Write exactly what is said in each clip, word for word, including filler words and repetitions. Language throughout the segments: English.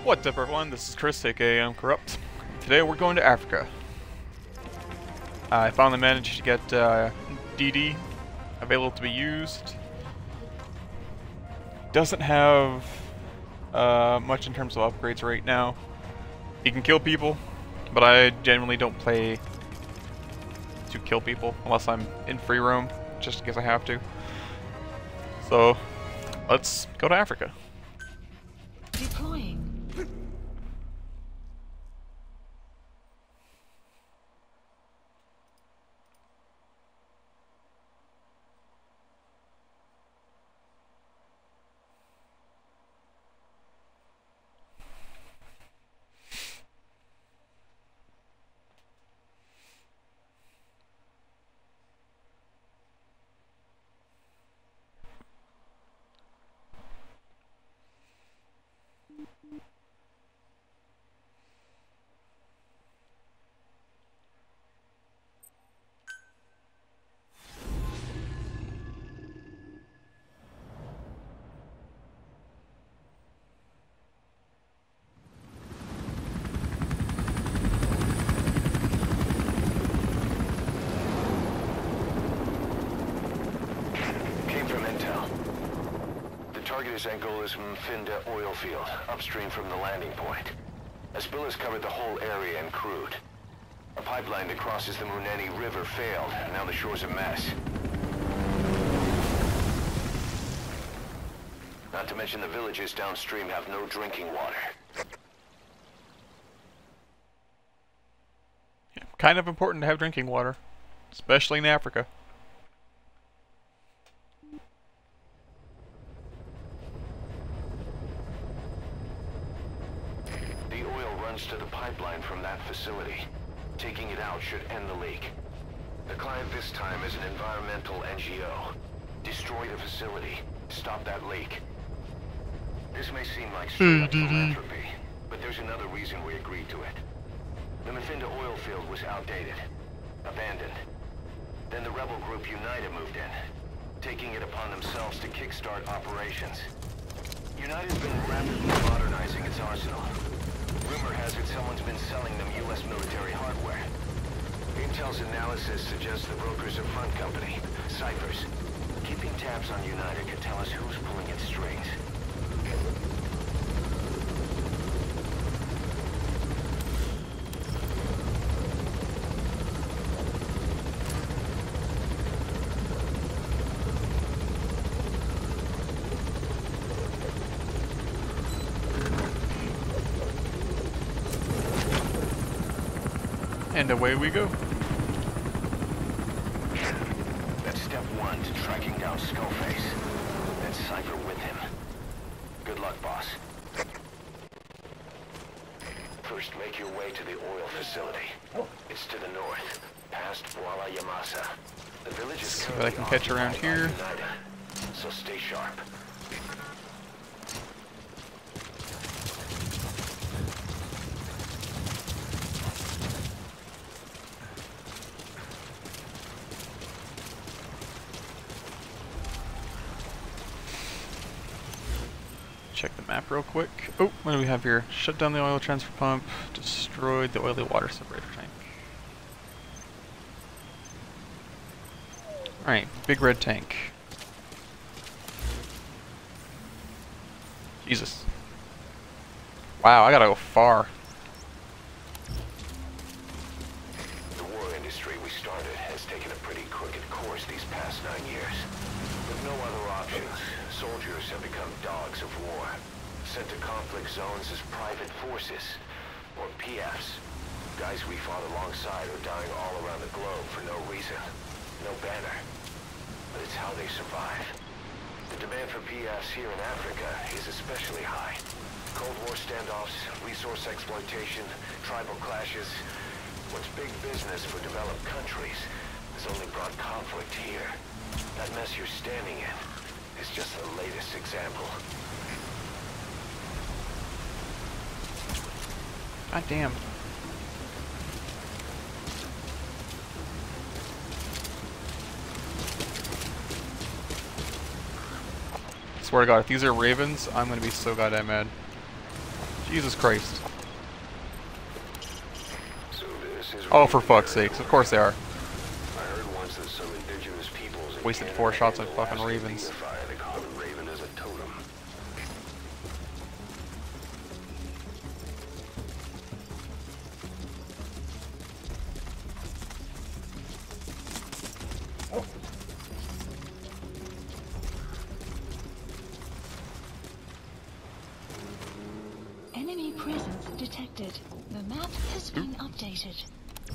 What's up everyone, this is Chris, aka I'm Corrupt. Today we're going to Africa. I finally managed to get uh, D D available to be used. Doesn't have uh, much in terms of upgrades right now. You can kill people, but I generally don't play to kill people unless I'm in free roam, just in case I have to. So, let's go to Africa. Deploying. Target is Angola's Mfinda oil field, upstream from the landing point. A spill has covered the whole area and crude. A pipeline that crosses the Muneni River failed, and now the shore's a mess. Not to mention the villages downstream have no drinking water. Yeah, kind of important to have drinking water, especially in Africa. To the pipeline from that facility. Taking it out should end the leak. The client this time is an environmental N G O. Destroy the facility. Stop that leak. This may seem like straight up philanthropy, but there's another reason we agreed to it. The Mfinda oil field was outdated, abandoned. Then the rebel group United moved in, taking it upon themselves to kickstart operations. United's been rapidly modernizing its arsenal. Rumor has it someone's been selling them U S military hardware. Intel's analysis suggests the broker's a front company, Cyphers. Keeping tabs on United could tell us who's pulling its strings. And away we go. That's step one to tracking down Skullface. Then Cypher with him. Good luck, boss. First, make your way to the oil facility. It's to the north, past Bwala Yamasa. The village is See currently what I can catch around here. United, so stay sharp. Check the map real quick. Oh, what do we have here? Shut down the oil transfer pump, destroyed the oily water separator tank. Alright, big red tank. Jesus. Wow, I gotta go far. The war industry we started has taken a pretty crooked course these past nine years. With no other options, soldiers have become dogs of war, sent to conflict zones as private forces, or P Fs. Guys we fought alongside are dying all around the globe for no reason, no banner. But it's how they survive. The demand for P Fs here in Africa is especially high. Cold War standoffs, resource exploitation, tribal clashes. What's big business for developed countries has only brought conflict here. That mess you're standing in is just the latest example. God damn. Swear to God, if these are ravens, I'm gonna be so goddamn mad. Jesus Christ. So this is Oh, for fuck's sakes. Of course they are. I heard once that some indigenous peoples in Wasted Canada four shots and on fucking Alaska ravens. deify the common raven as a totem. Enemy presence detected. The map has been updated.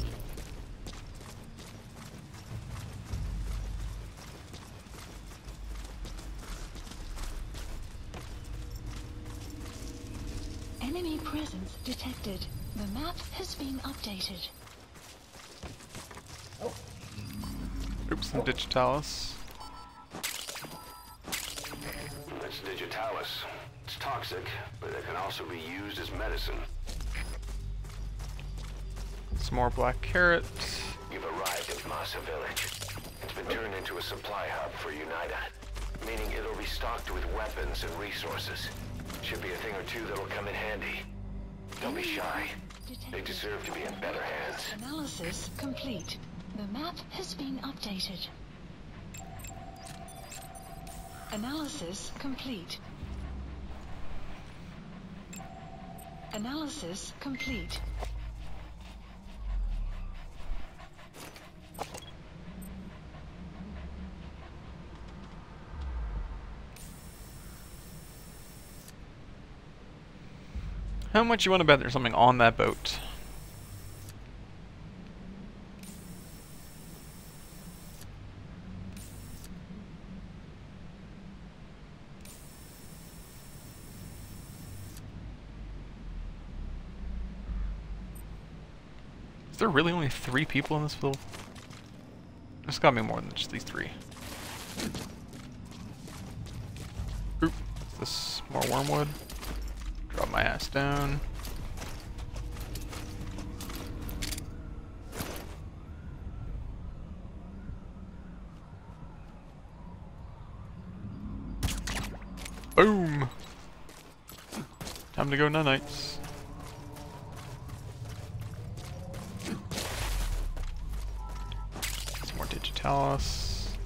Enemy presence detected. The map has been updated. Oops, some digitalis. That's digitalis. It's toxic, but it can also be used as medicine. Some more black carrot. You've arrived at Masa Village. It's been turned into a supply hub for UNITA, meaning it'll be stocked with weapons and resources. Should be a thing or two that'll come in handy. Don't be shy. They deserve to be in better hands. Analysis complete. The map has been updated. Analysis complete. Analysis complete. How much you want to bet there's something on that boat? Is there really only three people in this field? There's gotta be more than just these three. Oop. Is this more wormwood? Drop my ass down. Boom! Time to go nanites. Some more digitalis.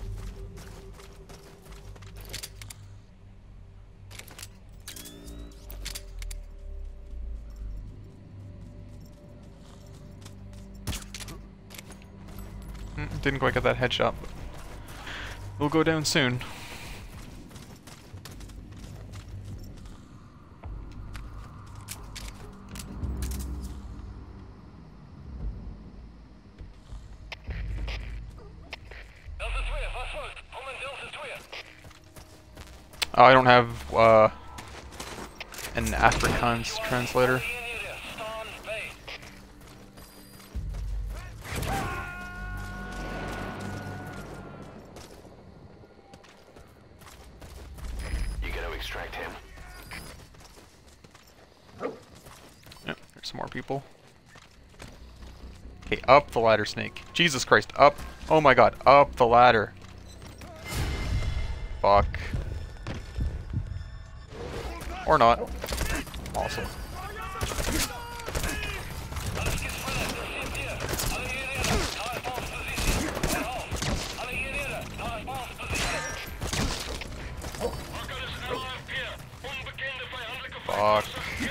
Didn't quite get that headshot, but we'll go down soon. Oh, I don't have uh, an Afrikaans translator. Extract him. Yep, there's some more people. Okay, up the ladder, Snake. Jesus Christ, up. Oh my god, up the ladder. Fuck. Or not. Awesome. Fuck.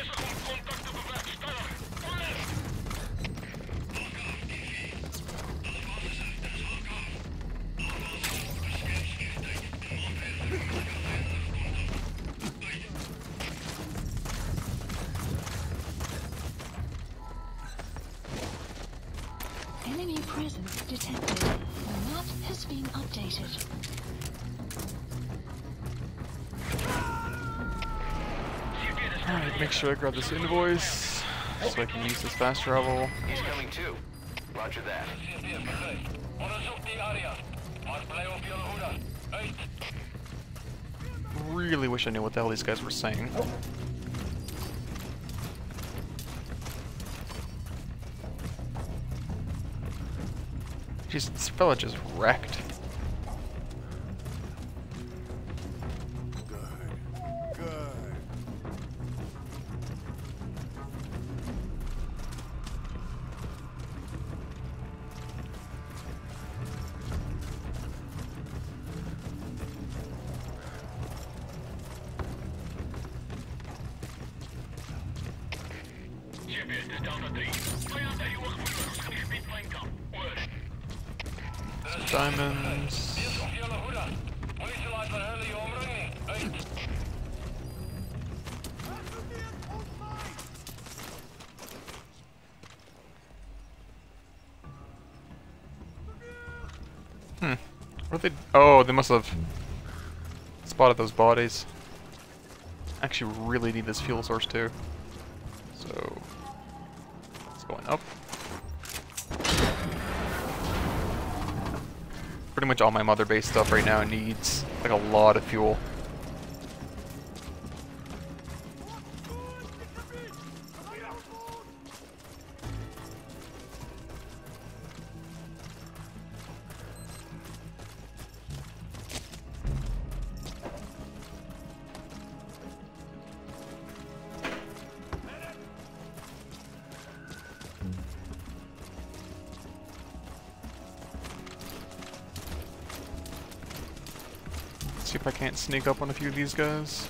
Enemy presence detected. The map has been updated. Alright, make sure I grab this invoice so I can use this fast travel. He's coming too. Roger that. Really wish I knew what the hell these guys were saying. Jeez, this village is wrecked. Some diamonds. Hmm. What are they? Oh, they must have spotted those bodies. Actually, really need this fuel source too. So, it's going up. Pretty much all my mother base stuff right now needs like a lot of fuel. See if I can't sneak up on a few of these guys.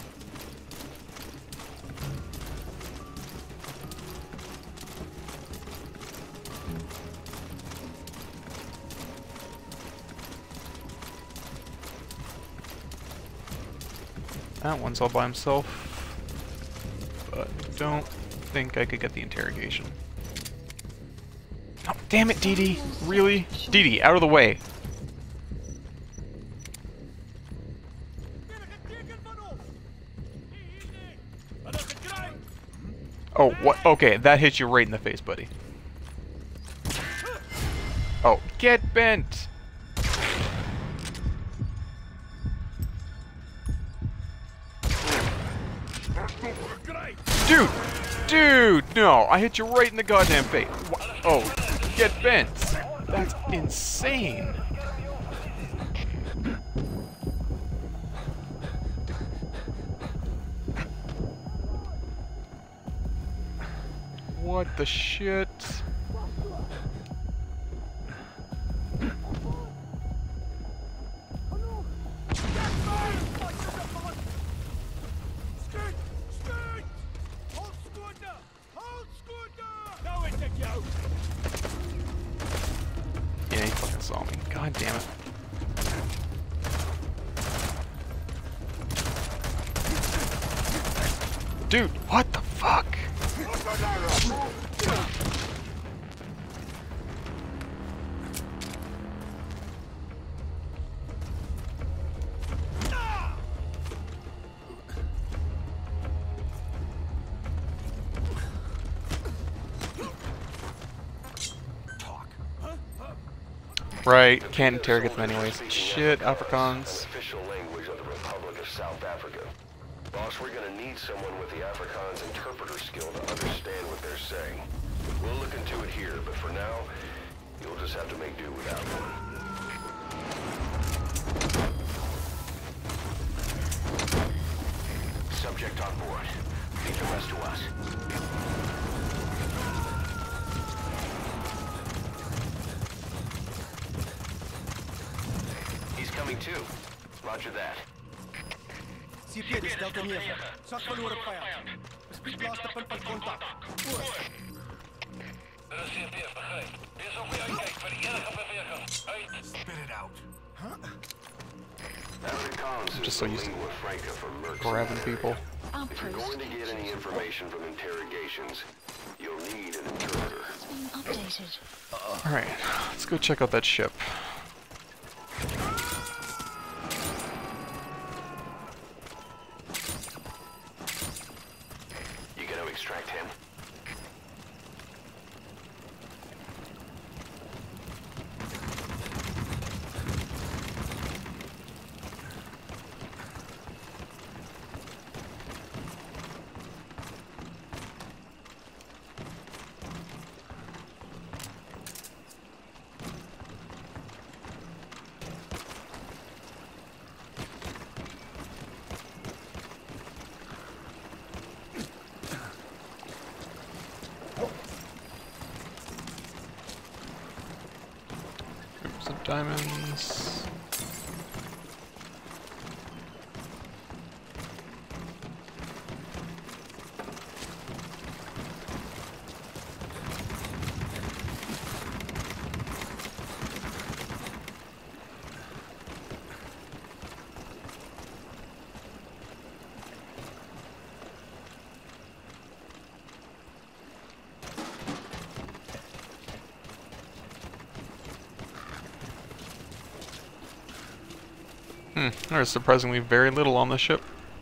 That one's all by himself, but don't think I could get the interrogation. Oh, damn it, Dee Dee! Really? Dee Dee, out of the way! Oh, what? Okay, that hit you right in the face, buddy. Oh, get bent! Dude! Dude! No, I hit you right in the goddamn face. Wha- Oh, get bent! That's insane! What the shit? Yeah, he fucking saw me. God damn it. Dude, what the fuck? Right, can't interrogate them anyways. Shit, Afrikaans. Official language of the Republic of South Africa. Boss, we're gonna need someone with the Afrikaans interpreter skill to understand what they're saying. We'll look into it here, but for now, you'll just have to make do without one. Subject on board. Leave the rest to us. He's coming too. Roger that. C P, dis Delta negen. Zak verloren vijand. Bespied laatste punt van contact. Oor. Dat is C P, begrijp. Wees op je uitkijk voor die enige beweging. Uit. Spit it out. Afrikaans Just is so the used to lingua franca for mercs. grabbing people. If you're going to get any information from interrogations, you'll need an interpreter. Being updated. Alright, let's go check out that ship. You gonna extract him? Some diamonds. Hmm, there's surprisingly very little on this ship.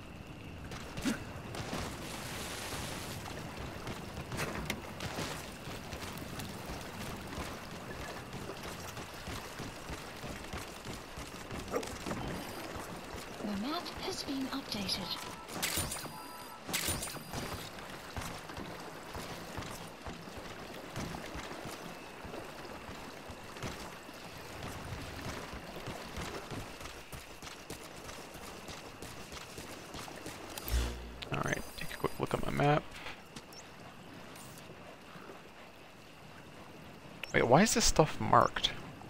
The map has been updated. Alright, take a quick look at my map. Wait, why is this stuff marked?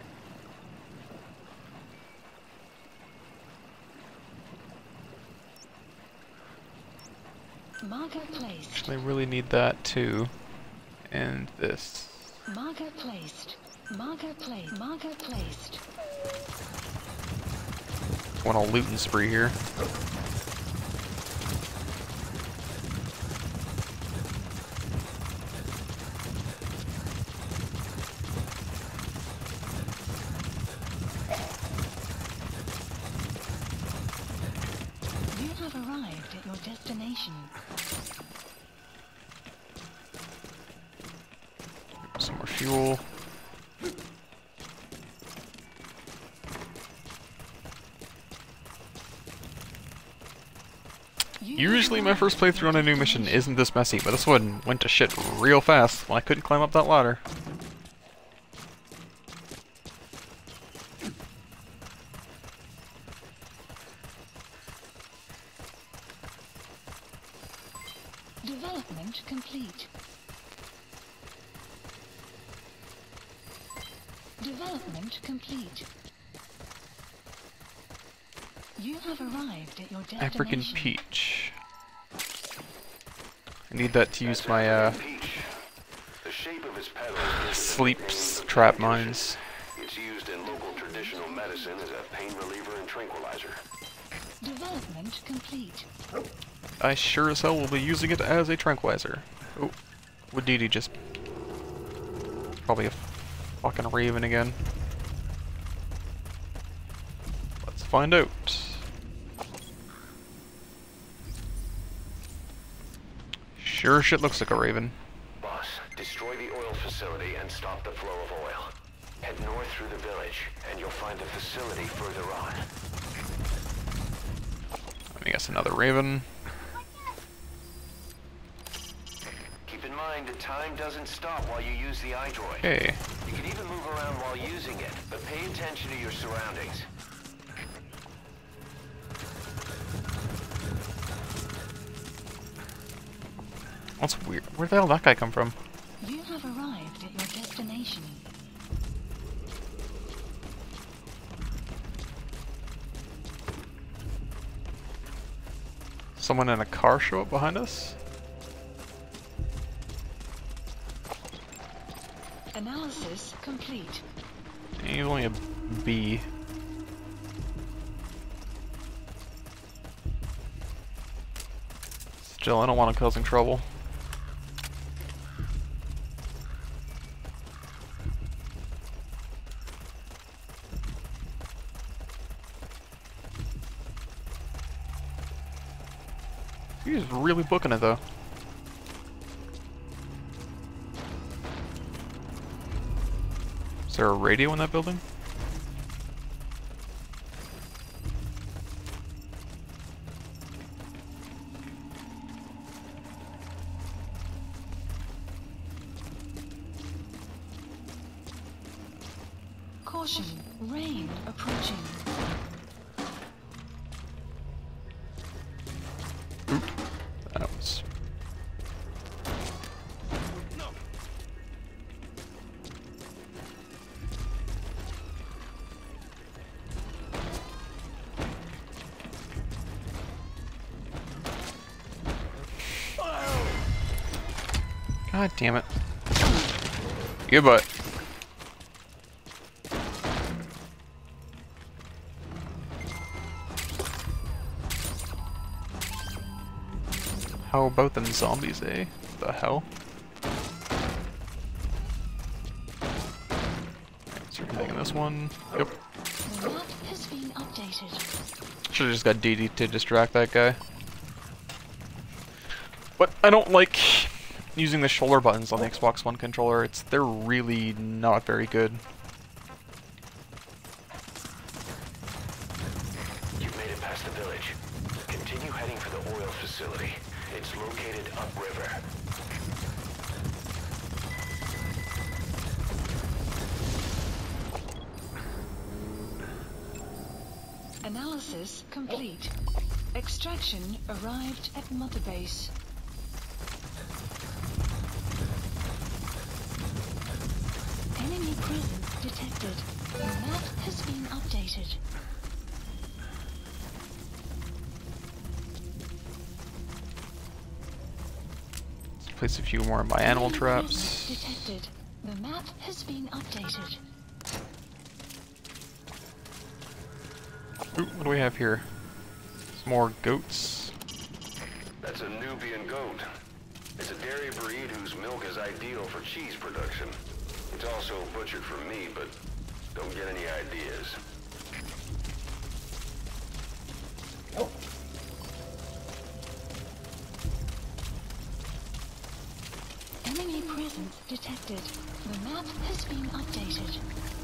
Marker placed. Actually, I really need that too. And this. Marker placed. Marker placed. Marker placed. Want a looting spree here. You have arrived at your destination. Some more fuel. You Usually have my first arrived at playthrough your on a new mission destination. isn't this messy, but this one went to shit real fast when I couldn't climb up that ladder. Development complete. Development complete. You have arrived at your destination. African peach. I need that to use my uh, Peach. The shape of its petals gives it sleep the s- pain trap condition. mines. It's used in local traditional medicine as a pain reliever and tranquilizer. Development complete. I sure as hell will be using it as a tranquilizer. Oh, would Didi just... Probably a fucking raven again. Let's find out. Sure shit looks like a raven. Boss, destroy the oil facility and stop the flow of oil. Head north through the village, and you'll find the facility further on. Let me guess another raven. Keep in mind that time doesn't stop while you use the iDroid. Okay. You can even move around while using it, but pay attention to your surroundings. That's weird. Where the hell did that guy come from? You have arrived at your destination. Someone in a car show up behind us? Analysis complete. He's only a B. Still, I don't want him causing trouble. He's really booking it though. Is there a radio in that building? Caution, rain approaching. Oop. That was... God damn it. Good butt. How about them zombies, eh? The hell? Start hitting this one. Yep. The map has been updated. updated. Should've just got D D to distract that guy. But I don't like using the shoulder buttons on the Xbox One controller. It's they're really not very good. You've made it past the village. Continue heading for the oil facility. It's located upriver. Analysis complete. Extraction arrived at Mother Base. Enemy presence detected. The map has been updated. Let's place a few more of my animal Enemy traps. presence detected. The map has been updated. Ooh, what do we have here? Some more goats. That's a Nubian goat. It's a dairy breed whose milk is ideal for cheese production. It's also butchered for meat, but don't get any ideas. Enemy presence detected. The map has been updated.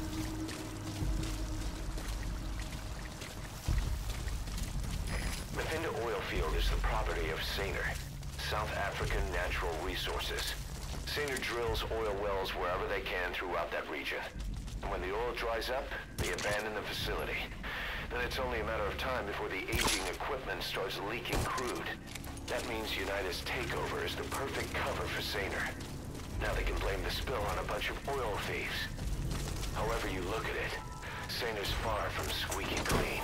Mafinda oil field is the property of Saner, South African Natural Resources. Saner drills oil wells wherever they can throughout that region. And when the oil dries up, they abandon the facility. Then it's only a matter of time before the aging equipment starts leaking crude. That means United's takeover is the perfect cover for Saner. Now they can blame the spill on a bunch of oil thieves. However you look at it, Saner's far from squeaky clean.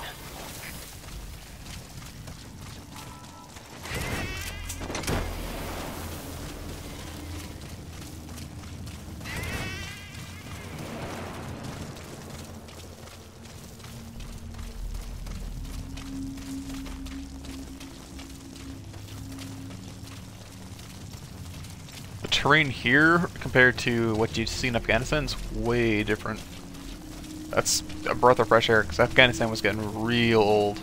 The terrain here, compared to what you see in Afghanistan, is way different. That's a breath of fresh air, because Afghanistan was getting real old.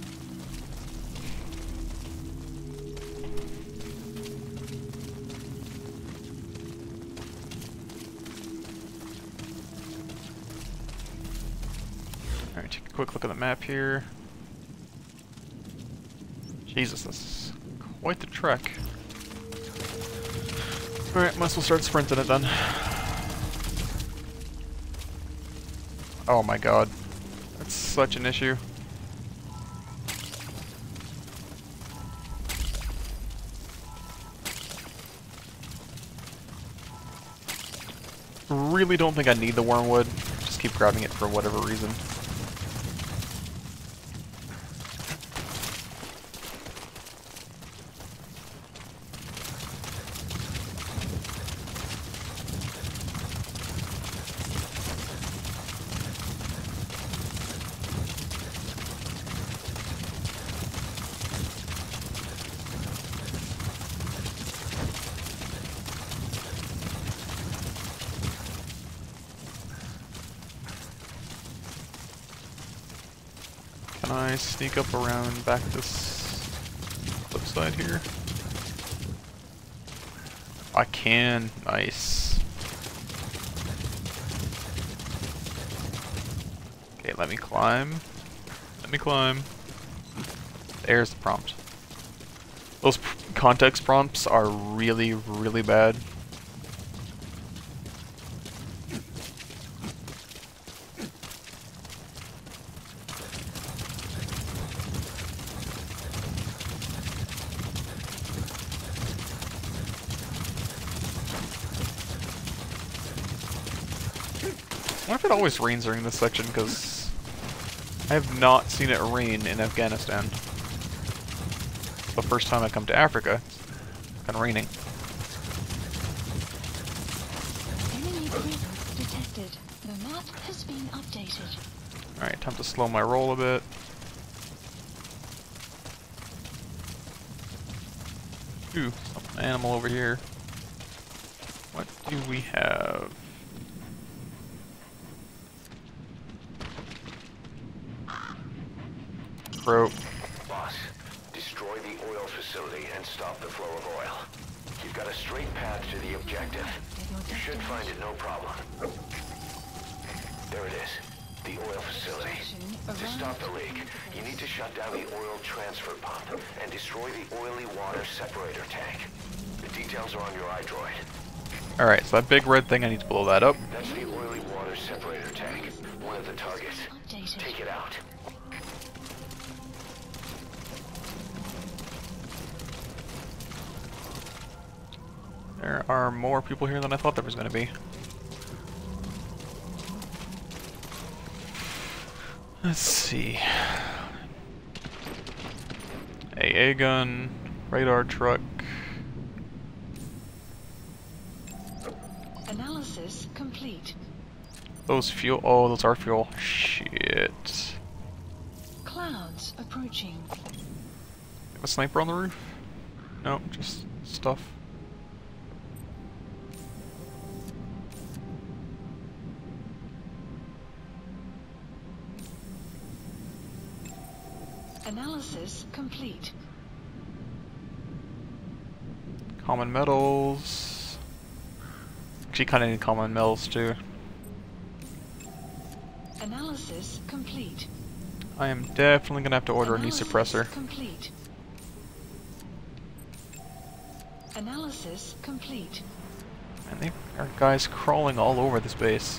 Alright, take a quick look at the map here. Jesus, this is quite the trek. Alright, might as well start sprinting it then. Oh my god. That's such an issue. Really don't think I need the wormwood. Just keep grabbing it for whatever reason. Can I sneak up around back this flip side here? I can. Nice. Okay, let me climb. Let me climb. There's the prompt. Those pr context prompts are really, really bad. I wonder if it always rains during this section, because I have not seen it rain in Afghanistan. The first time I come to Africa, it's been raining. Enemy presence detected. The map has been updated. Alright, time to slow my roll a bit. Ooh, some animal over here. What do we have? Bro. Boss, destroy the oil facility and stop the flow of oil. You've got a straight path to the objective. You should find it no problem. There it is. The oil facility. To stop the leak, you need to shut down the oil transfer pump and destroy the oily water separator tank. The details are on your iDroid. Alright, so that big red thing, I need to blow that up. That's the oily water separator tank. One of the targets. Updated. Take it out. There are more people here than I thought there was going to be. Let's see. A A gun, radar truck. Analysis complete. Those fuel. Oh, those are fuel. Shit. Clouds approaching. Have a sniper on the roof? No, just stuff. Analysis complete. Common metals. Actually, kind of need common metals too. Analysis complete. I am definitely gonna have to order Analysis a new suppressor. Complete. Analysis complete. And they are guys crawling all over this base.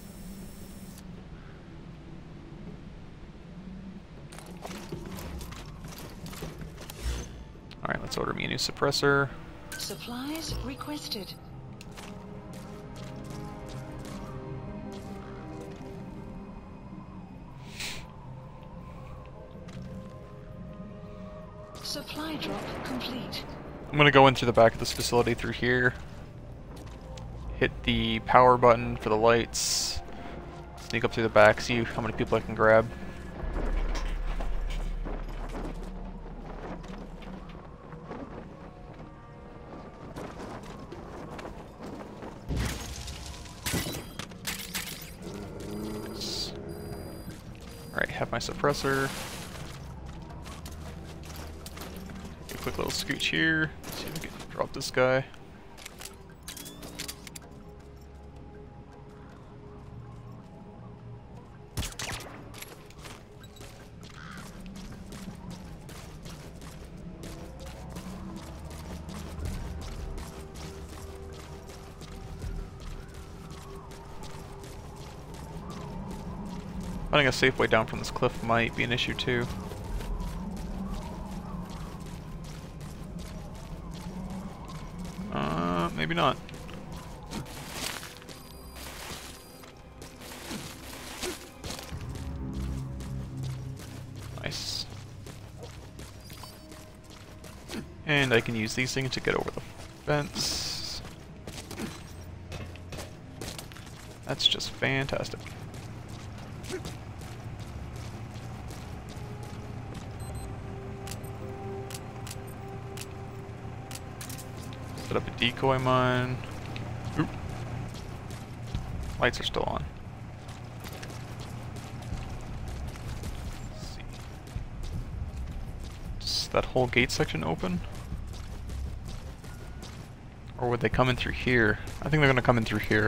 Alright, let's order me a new suppressor. Supplies requested. Supply drop complete. I'm gonna go into the back of this facility through here. Hit the power button for the lights. Sneak up through the back, see how many people I can grab. Alright, have my suppressor. Take a quick little scooch here. See if we can drop this guy. Finding a safe way down from this cliff might be an issue too. Uh, maybe not. Nice. And I can use these things to get over the fence. That's just fantastic. Set up a decoy mine. Oop. Lights are still on. Let's see. Is that whole gate section open? Or would they come in through here? I think they're gonna come in through here.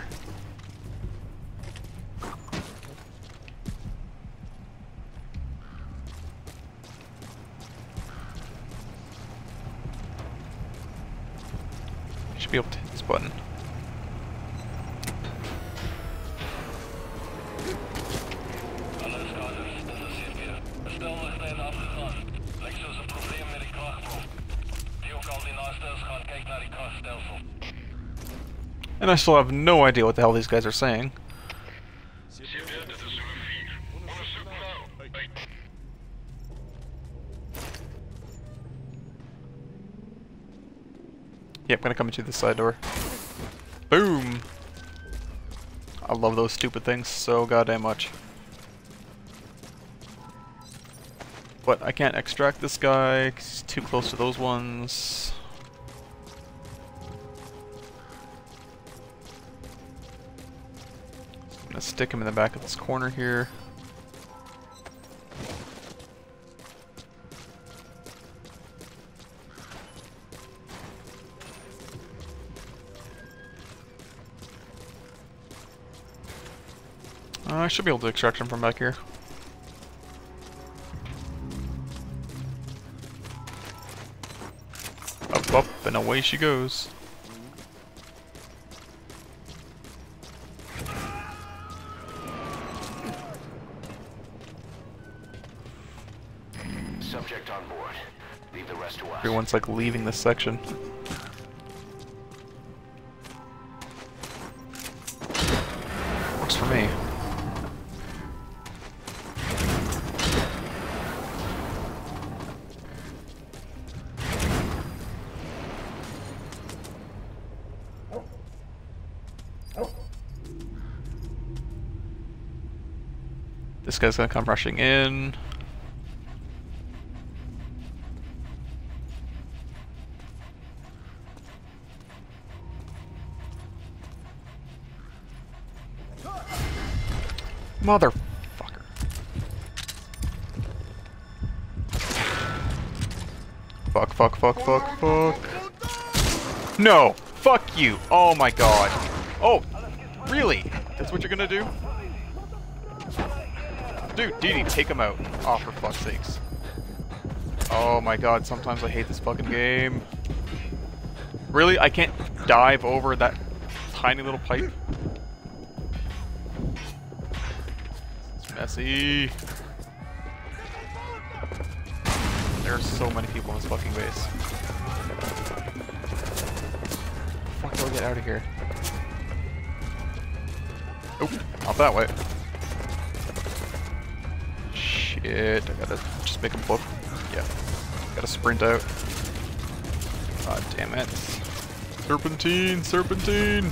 Should be able to hit this button. Hallo Skaders, dit is C P. De stelweg zijn afgegaan. Lijkt zoals een probleem met die krachtproef. Die ook al die naaste is gaan kijken naar die krachtstelsel. And I still have no idea what the hell these guys are saying. C P, dit is Zulu vier. Onderzoek nou. Uit. Yep, gonna come into the side door. Boom! I love those stupid things so goddamn much. But I can't extract this guy 'cause he's too close to those ones. I'm gonna stick him in the back of this corner here. Uh, I should be able to extract him from back here. Up, up, and away she goes. Subject on board. Leave the rest to us. Everyone's like leaving this section. Works for me. This guy's gonna come rushing in. Motherfucker. Fuck, fuck, fuck, fuck, fuck. No! Fuck you! Oh my god. Oh! Really? That's what you're gonna do? Dude, Dee Dee, take him out. Oh, for fuck's sakes. Oh my god, sometimes I hate this fucking game. Really? I can't dive over that tiny little pipe? It's messy. There are so many people in this fucking base. Fuck, do I get out of here? Oop, not that way. Shit, I gotta just make him book. Yeah, gotta sprint out. God damn it. Serpentine, serpentine!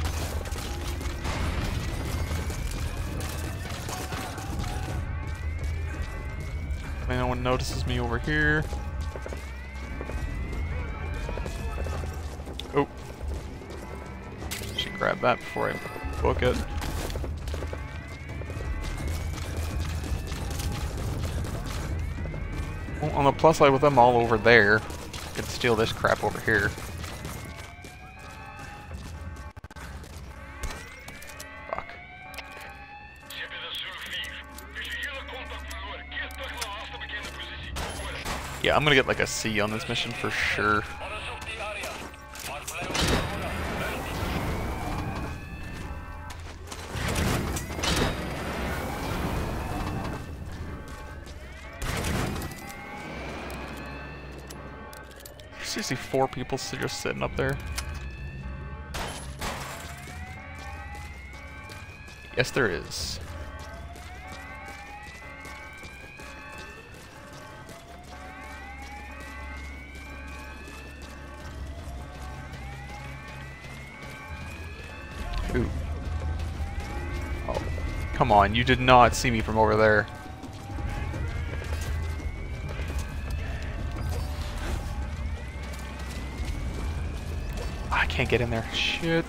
No one notices me over here. Oh. Should grab that before I book it. Well, on the plus side with them all over there, I could steal this crap over here. Fuck. Yeah, I'm gonna get like a C on this mission for sure. I see four people just sitting up there. Yes, there is. Ooh. Oh, come on, you did not see me from over there. I can't get in there. Shit.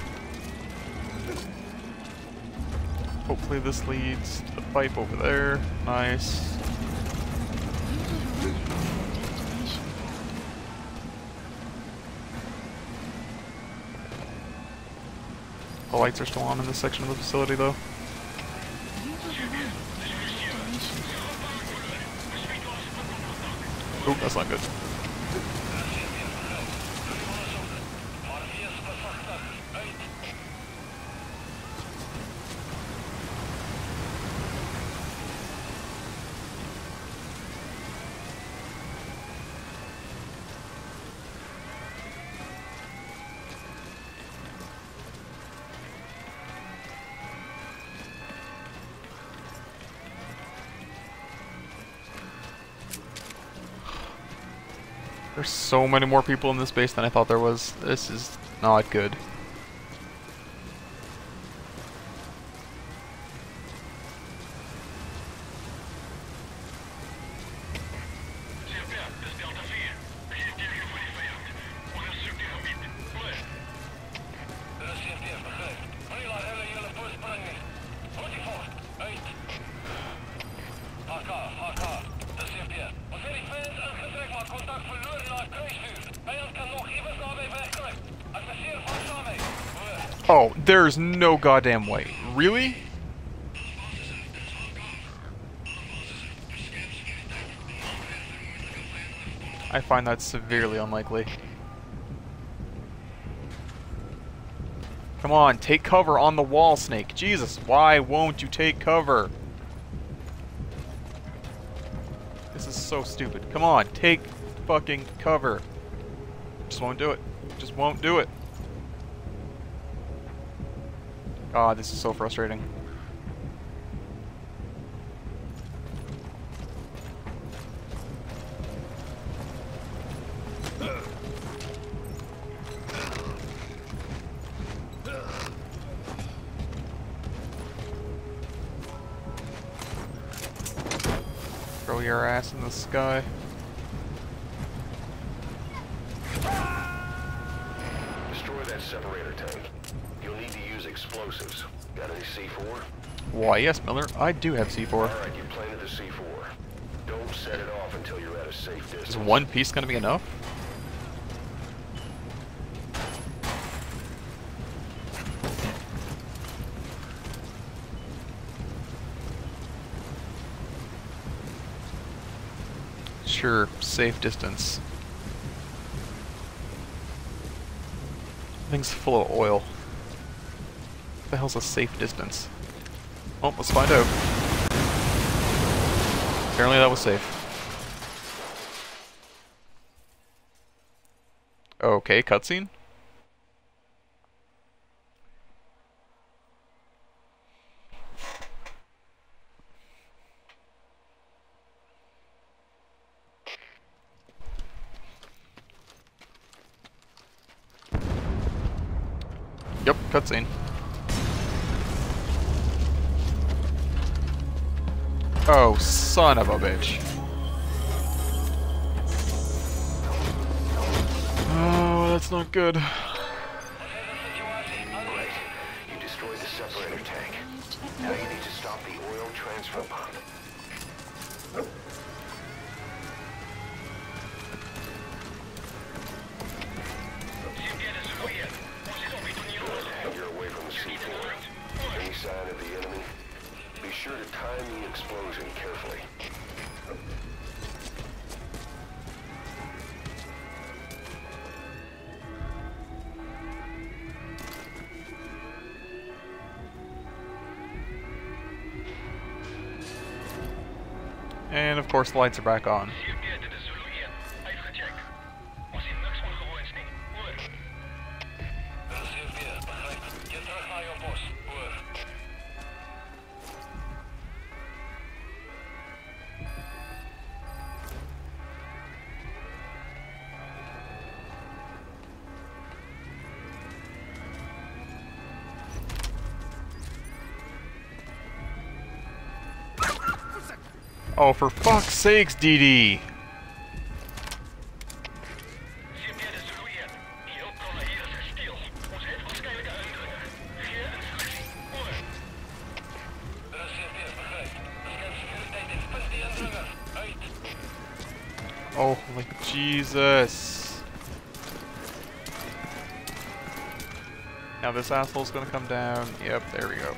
Hopefully this leads to the pipe over there. Nice. The lights are still on in this section of the facility though. Oh, that's not good. There's so many more people in this base than I thought there was. This is not good. Oh, there's no goddamn way. Really? I find that severely unlikely. Come on, take cover on the wall, Snake. Jesus, why won't you take cover? This is so stupid. Come on, take fucking cover. Just won't do it. Just won't do it. God, this is so frustrating. Throw your ass in the sky. Destroy that separator tank. You'll need to use explosives. Got any C four? Why, yes, Miller, I do have C four. Alright, you planted the C four. Don't set it off until you're at a safe distance. Is one piece gonna be enough? Sure, safe distance. Thing's full of oil. What the hell's a safe distance? Oh, let's find out. Apparently that was safe. Okay, cutscene. Yep, cutscene. Oh, son of a bitch. Oh, that's not good. Right. You destroyed the separator tank. Now you need to stop the oil transfer pump. You're away from the C four. Any sign of the enemy? Be sure to time the explosion carefully. And of course the lights are back on. Oh, for fuck's sakes, D D! Oh, like Jesus! Now this asshole's gonna come down. Yep, there we go.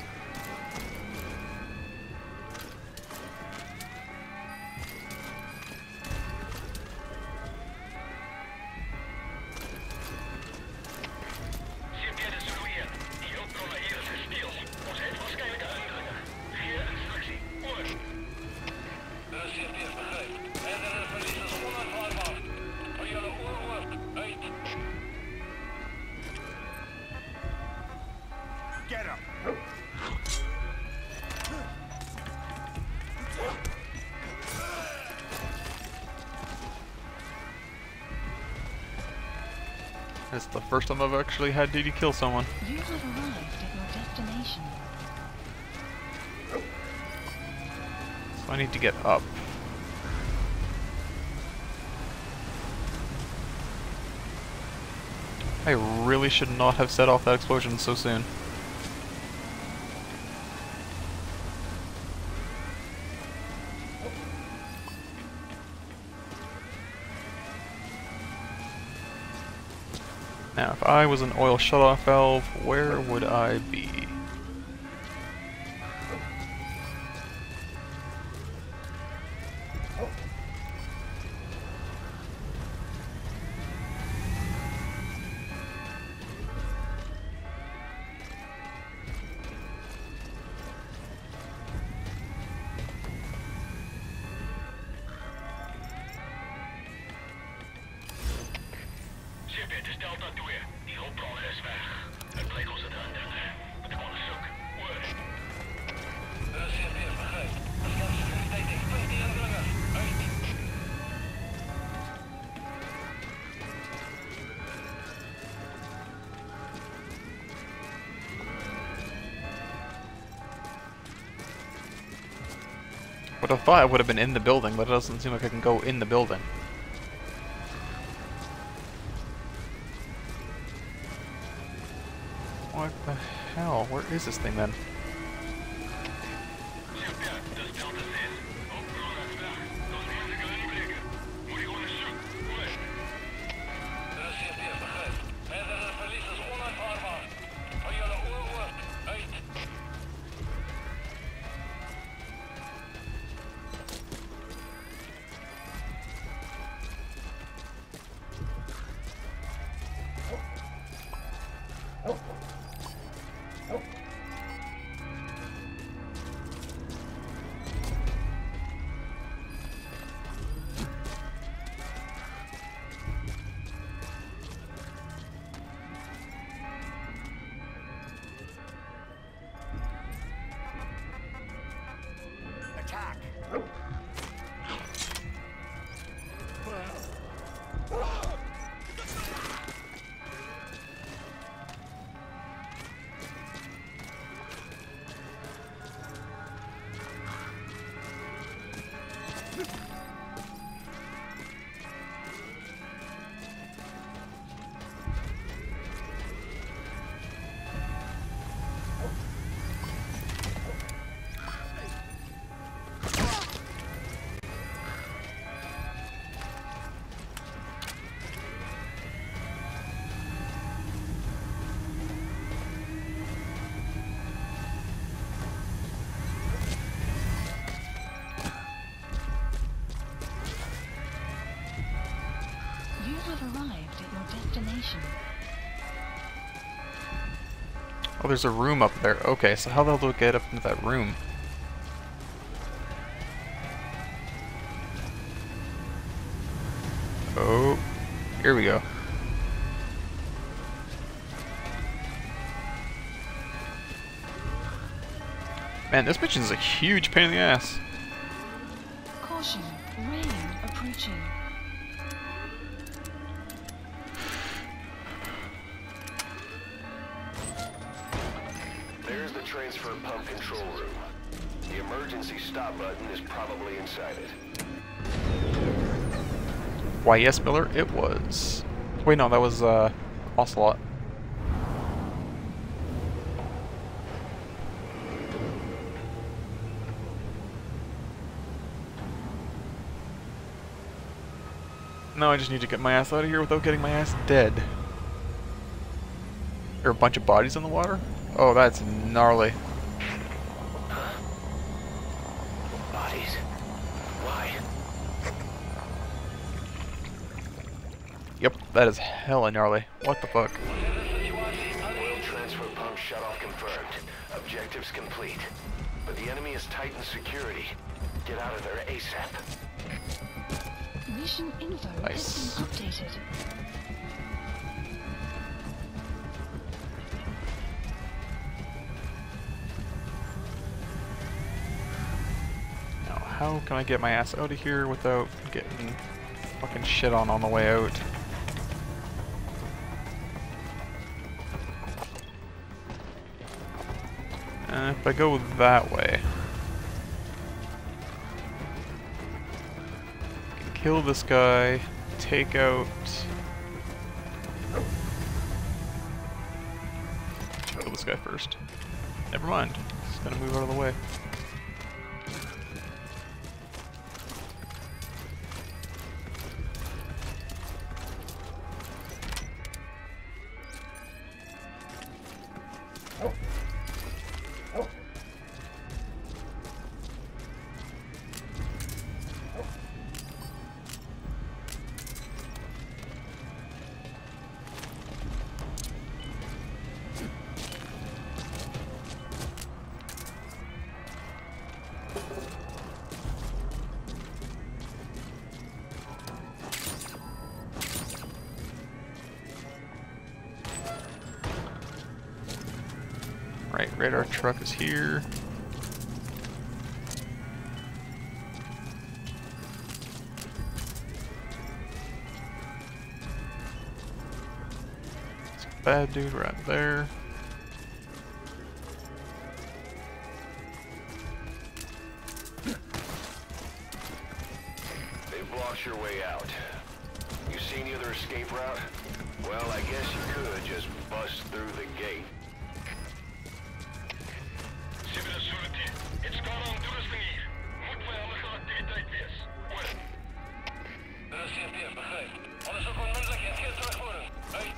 Get him! It's the first time I've actually had D D kill someone. You have arrived at your destination. So I need to get up. I really should not have set off that explosion so soon. Now, if I was an oil shutoff valve, where would I be? would have thought it would have been in the building, but it doesn't seem like I can go in the building. What the hell? Where is this thing then? Arrived at your destination. Oh, there's a room up there. Okay, so how the hell do I get up into that room? Oh, here we go. Man, this mission is a huge pain in the ass. Caution, rain approaching. There's the transfer pump control room. The emergency stop button is probably inside it. Why, yes, Miller, it was. Wait, no, that was, uh, Ocelot. Now I just need to get my ass out of here without getting my ass dead. There are a bunch of bodies in the water? Oh, that's gnarly. Bodies? Why? Yep, that is hella gnarly. What the fuck? Oil transfer pump shutoff confirmed. Objectives complete. But the enemy has tightened security. Get out of there ASAP. Mission info Nice. has been updated. Now, how can I get my ass out of here without getting fucking shit on on the way out? Uh, if I go that way, I can kill this guy, take out. Kill this guy first. Never mind. Just gonna move out of the way. Right, radar truck is here. It's a bad dude right there. block's your way out. You see any other escape route? Well, I guess you could just bust through the gate. Civil Authority, het gaat aan toerusting hier. Moet vijandige activiteit wees. Oor. De C P F begrijp. Alles op onmiddellijk en geen terugvoeren. Uit.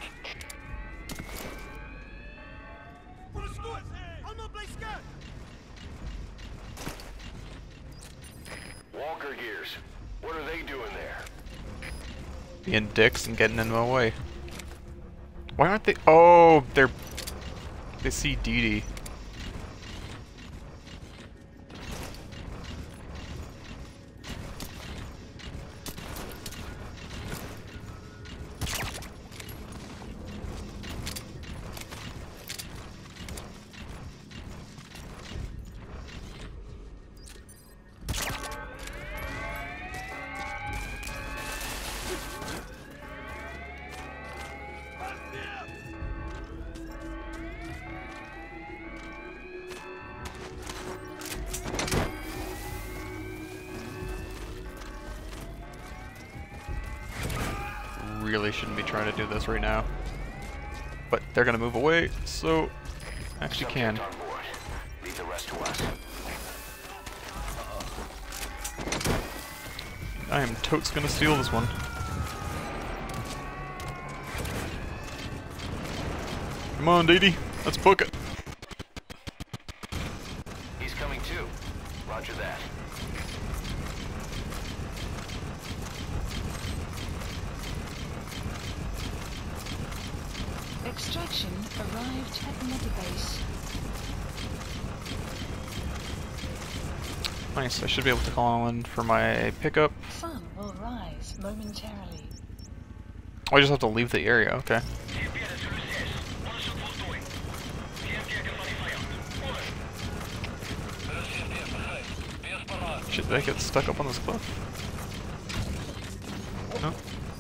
Voor de stoot! Allemaal blijf scherp! Walker gears. What are they doing there? Being dicks and getting in my way. Why aren't they? Oh, they're. They see Dee Dee. Really shouldn't be trying to do this right now. But they're gonna move away, so actually can. Subject on board. Leave the rest to us. I am totes gonna steal this one. Come on, Dee Dee, let's book it. He's coming too. Roger that. Extraction arrived at Metabase. Nice, I should be able to call in for my pickup. Sun will rise momentarily. Oh, I just have to leave the area, okay. C P S succes. Alles op voltooid. Geen teken van die vijand. Oor. De C P F begrijp. Wees paraat. Shit, did I get stuck up on this cliff? No?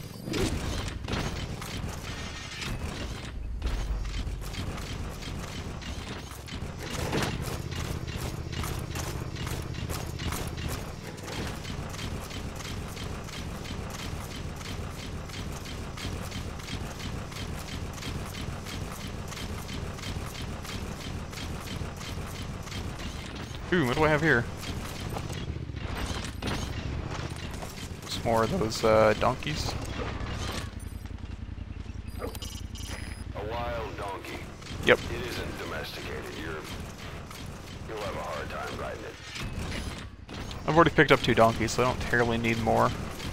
Ooh, what do I have here? Some more of those uh, donkeys. A wild donkey. Yep. It isn't domesticated. You're... You'll have a hard time riding it. I've already picked up two donkeys, so I don't terribly need more.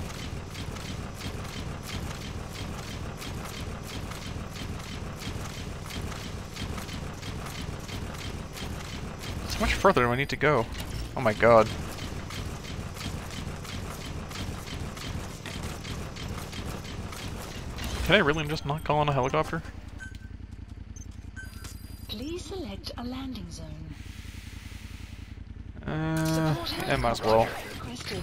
How much further do I need to go? Oh my god. Can I really just not call on a helicopter? Please select a landing zone. Uh, Support I might as well. requested.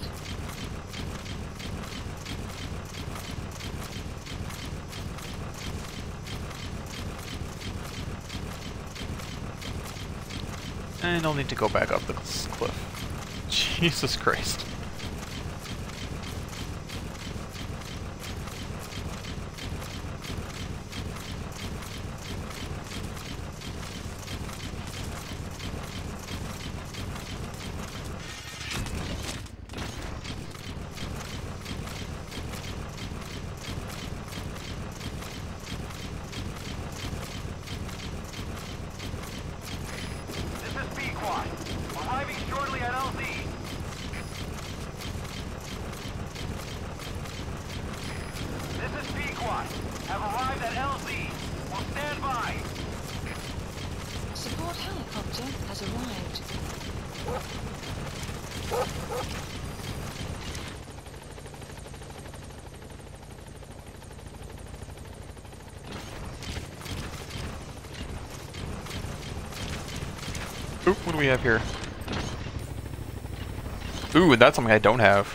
And I'll need to go back up the cliff. Jesus Christ. Arriving shortly at L Z. This is Pequod. Have arrived at L Z. Will stand by. Support helicopter has arrived. Ooh, what do we have here? Ooh, and that's something I don't have.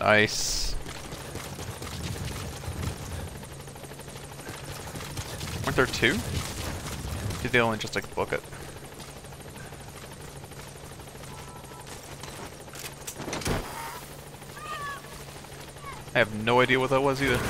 Nice. Weren't there two? Did they only just like book it? I have no idea what that was either.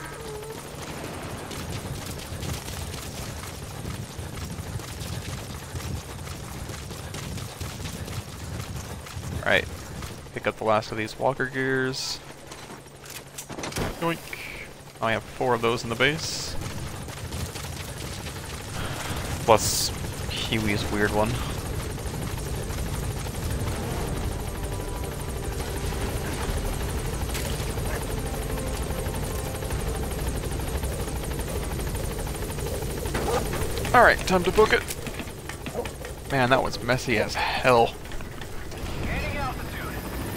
Alright. Pick up the last of these walker gears. Yoink. I have four of those in the base. Plus Huey's weird one. Alright, time to book it. Man, that was messy as hell. Gaining altitude.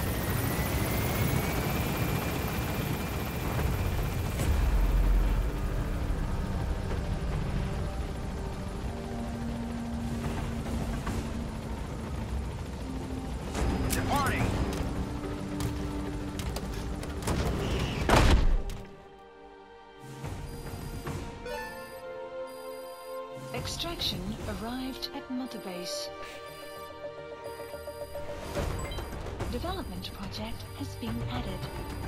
Departing. Extraction arrived at Mother Base. Development project has been added.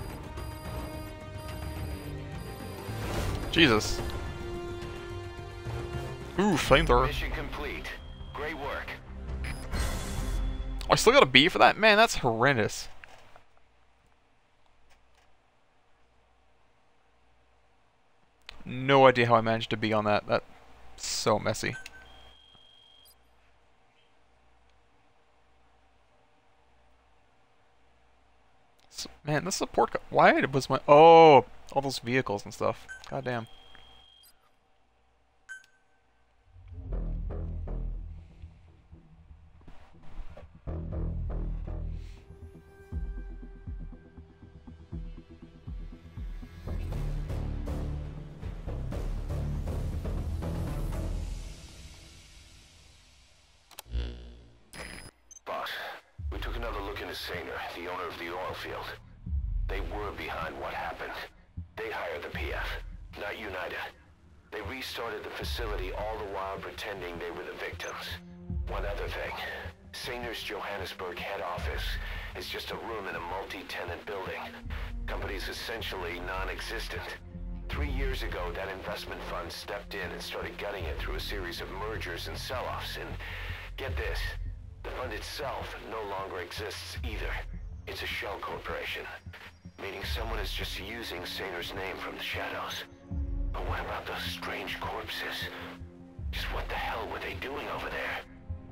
Jesus. Ooh, flamethrower. Mission complete. Great work. I still got a B for that? Man, that's horrendous. No idea how I managed to be on that. That's so messy. So, man, this support. Why was my. Oh! All those vehicles and stuff. God damn. Boss, we took another look into Saner, the owner of the oil field. They were behind what happened. They hired the P F, not United. They restarted the facility all the while pretending they were the victims. One other thing. Saner's Johannesburg head office is just a room in a multi-tenant building. Company's essentially non-existent. Three years ago, that investment fund stepped in and started gutting it through a series of mergers and sell-offs. And get this, the fund itself no longer exists either. It's a shell corporation, meaning someone is just using Saner's name from the shadows. But what about those strange corpses? Just what the hell were they doing over there?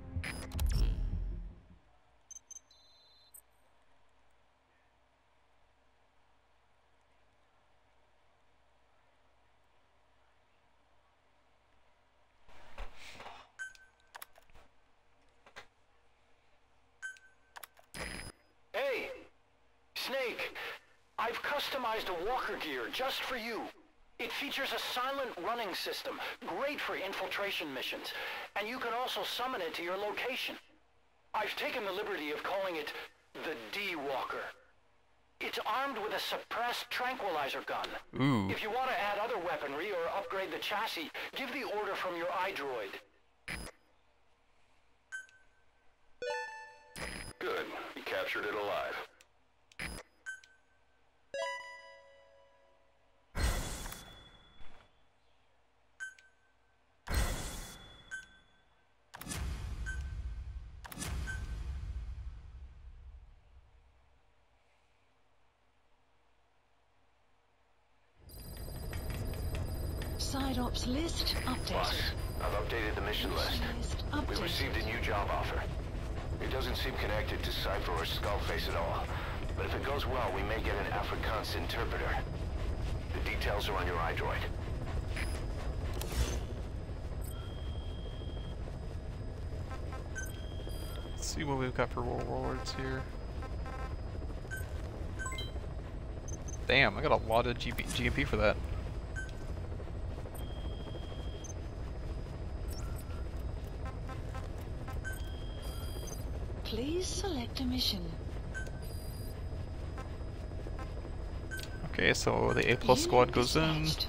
Hey, Snake, I've customized a walker gear just for you. It features a silent running system, great for infiltration missions, and you can also summon it to your location. I've taken the liberty of calling it the D-Walker. It's armed with a suppressed tranquilizer gun. Ooh. If you want to add other weaponry or upgrade the chassis, give the order from your iDroid. Good. You captured it alive. Side ops list updated. Boss, I've updated the mission list. List We updated. received a new job offer. It doesn't seem connected to Cypher or Skullface at all. But if it goes well, we may get an Afrikaans interpreter. The details are on your iDroid. Let's see what we've got for rewards here. Damn, I got a lot of G P G M P for that. Please select a mission. Okay, so the A plus squad goes in. Dispatched.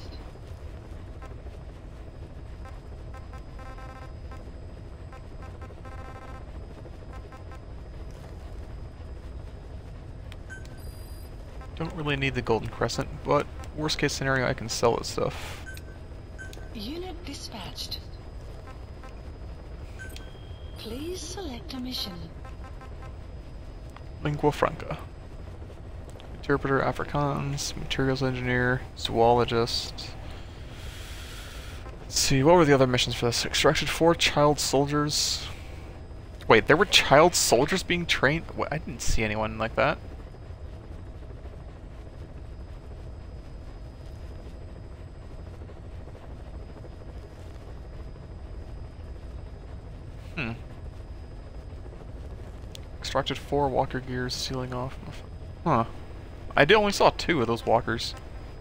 Don't really need the Golden Crescent, but worst case scenario, I can sell it stuff. Unit dispatched. Please select a mission. Lingua Franca. Interpreter, Afrikaans, Materials Engineer, Zoologist. Let's see, what were the other missions for this? Extracted four child soldiers. Wait, there were child soldiers being trained? What? I didn't see anyone like that. Hmm. Extracted four walker gears, sealing off. Huh. I did only saw two of those walkers.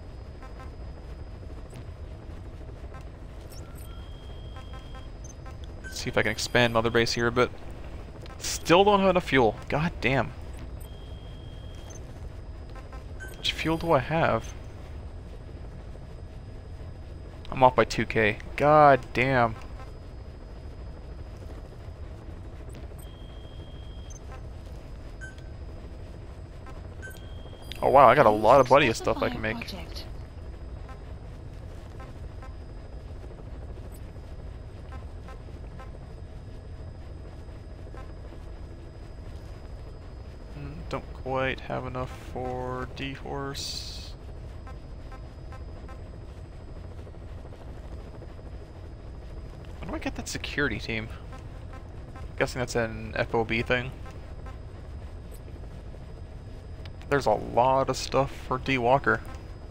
Let's see if I can expand Mother Base here a bit. Still don't have enough fuel. God damn. How much fuel do I have? I'm off by two K. God damn. Oh wow, I got a lot of buddy stuff I can make. Project. Mm, Don't quite have enough for D-Horse. When do I get that security team? I'm guessing that's an F O B thing. There's a lot of stuff for D Walker.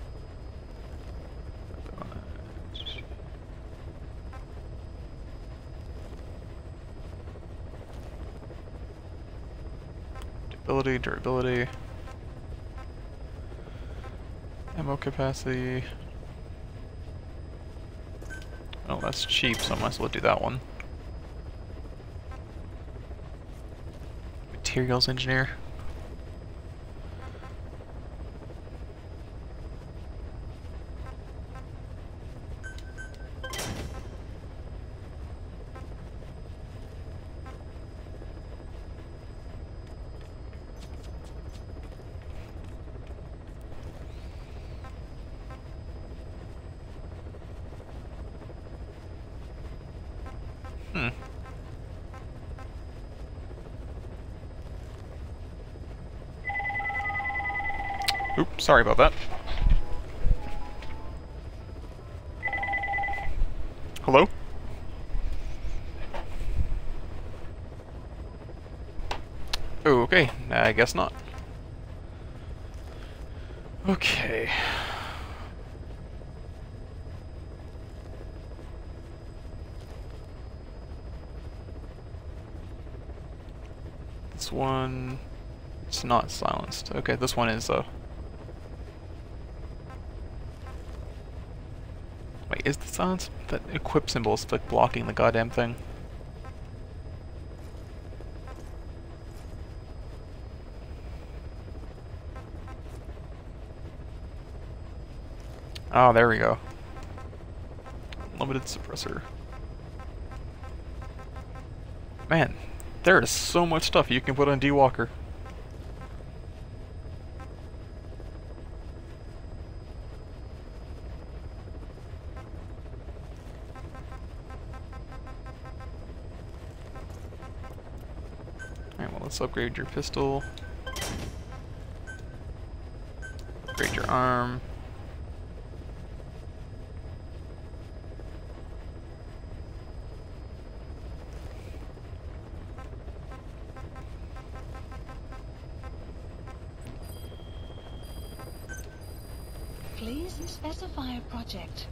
Durability, durability. Ammo capacity. Oh, that's cheap, so I might as well do that one. Materials engineer. Hmm. Oops, sorry about that. Hello? Oh, okay, I guess not. Okay. This one, it's not silenced. Okay, this one is though. Wait, is the silence? That equip symbol is like blocking the goddamn thing. Oh, there we go. Limited suppressor. Man, there is so much stuff you can put on D Walker. Alright, well, let's upgrade your pistol. Upgrade your arm. Please specify a project.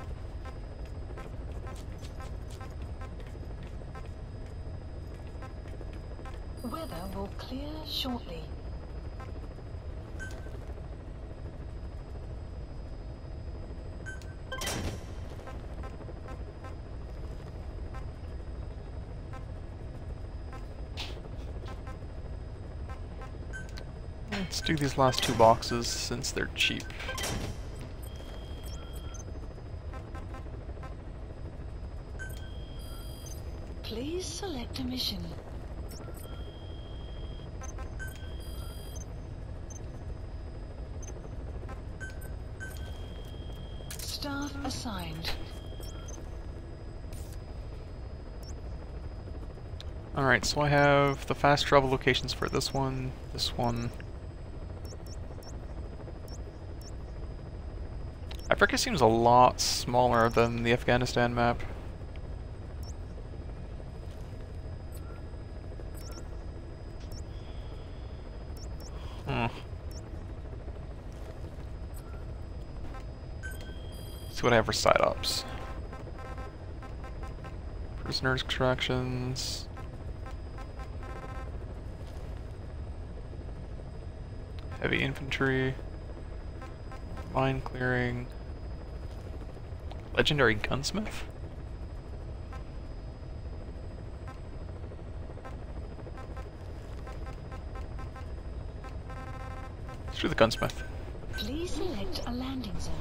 Weather will clear shortly. Let's Let's do these last two boxes since they're cheap. Please select a mission. Staff assigned. Alright, so I have the fast travel locations for this one, this one. Africa seems a lot smaller than the Afghanistan map. Hmm. See what I have for side ops. Prisoners extractions. Heavy infantry. Mine clearing. Legendary gunsmith? Let's do the gunsmith. Please select a landing zone.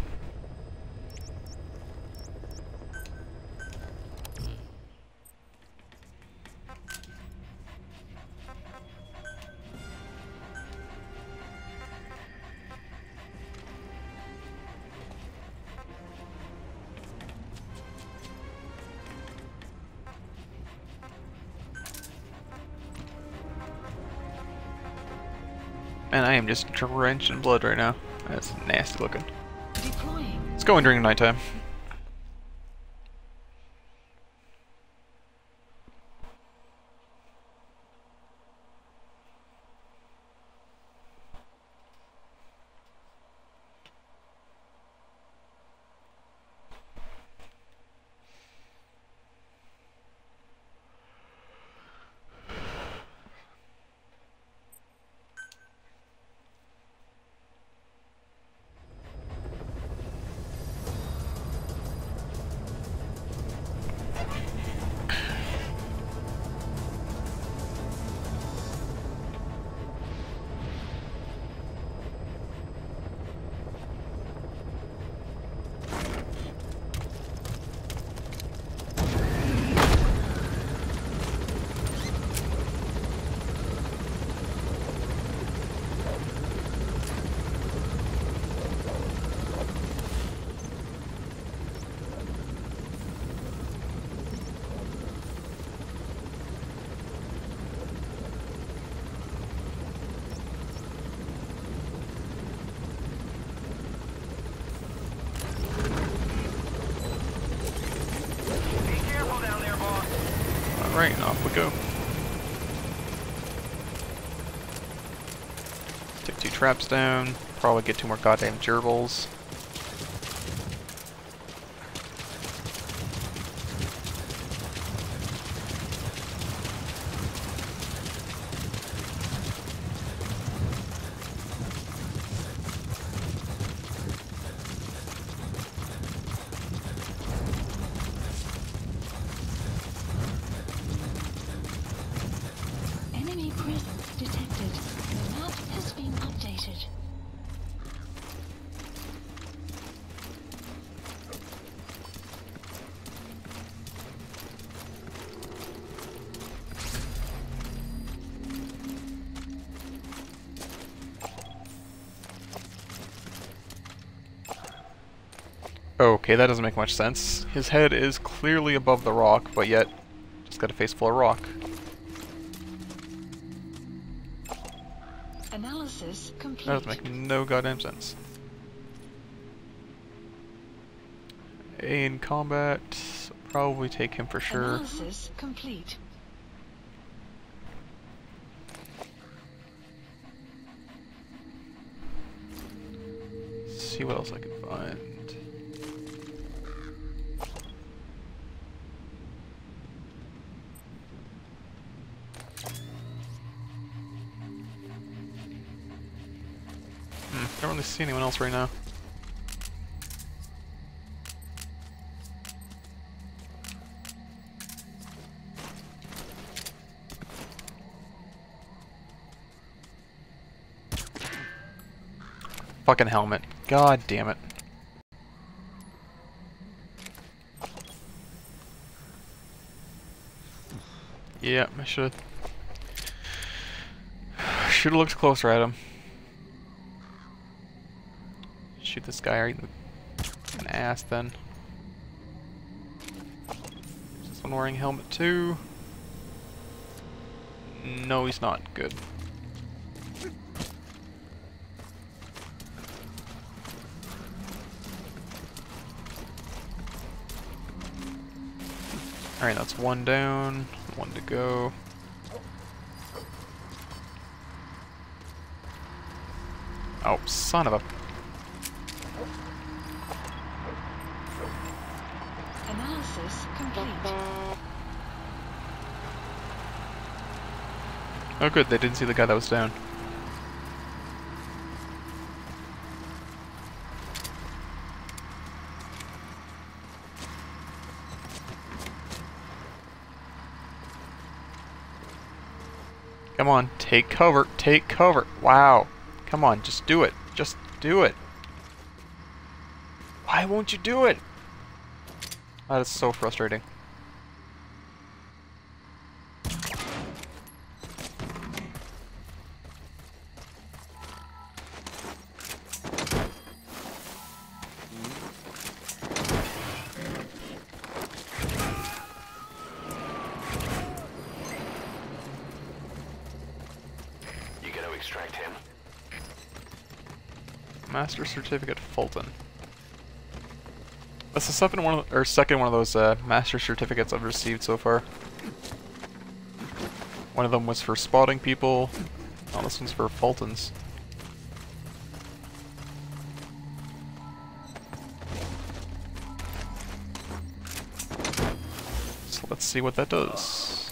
Man, I am just drenched in blood right now. That's nasty looking. Deploying. Let's go in during nighttime. Alright, off we go. Take two traps down. Probably get two more goddamn gerbils. Enemy presence detected. The map has been updated. Okay, that doesn't make much sense. His head is clearly above the rock, but yet just got a face full of rock. Analysis complete. That doesn't make no goddamn sense. A in combat, so probably take him for sure. Analysis complete. See what else I can find. Hmm, don't really see anyone else right now. fucking helmet. God damn it. Yeah, I should should have looked closer at him. Shoot this guy right in the ass then. Is this one wearing a helmet too? No, he's not. Good. Alright, that's one down, one to go. Oh, son of a... Analysis complete. Oh good, they didn't see the guy that was down. Come on, take cover, take cover. Wow. Come on, just do it. Just do it. Why won't you do it? That is so frustrating. Extract him. Master Certificate Fulton. That's the second one, of, or second one of those uh, master certificates I've received so far. One of them was for spotting people. Oh, this one's for Fultons. So let's see what that does.